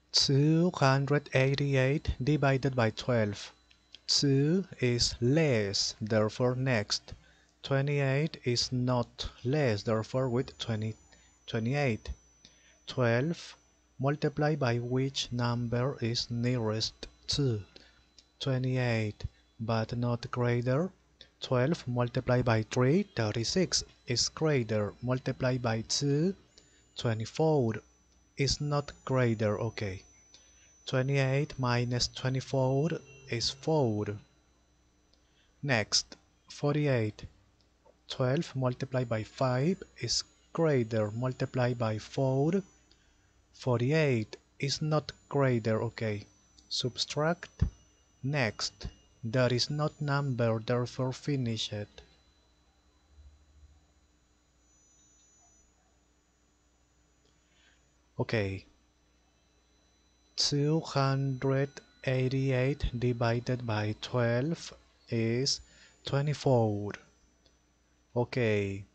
288 divided by 12. 2 is less, therefore next. 28 is not less, therefore with 28. 12 multiplied by which number is nearest to 28 but not greater. 12 multiplied by 3, 36 is greater. Multiplied by 2, 24 is not greater. Okay. 28 minus 24 is 4. Next, 48. 12 multiplied by 5 is greater. Multiplied by 4, 48 is not greater. Okay. Subtract. Next, there is not number, therefore finish it. Okay. 288 divided by 12 is 24. Okay.